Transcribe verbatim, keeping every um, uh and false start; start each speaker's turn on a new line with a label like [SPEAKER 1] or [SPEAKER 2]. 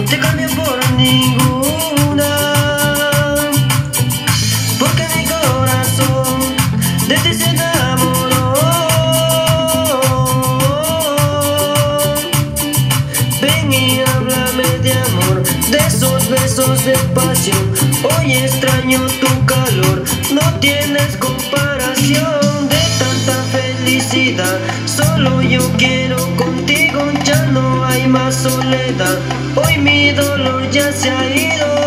[SPEAKER 1] te cambio por ninguna, porque mi corazón de ti se enamoró. Ven y háblame de amor, de esos besos de pasión. Hoy extraño tu calor, no tienes comparación. De tanta felicidad, solo yo quiero contigo, ya no hay más soledad. Hoy mi dolor ya se ha ido.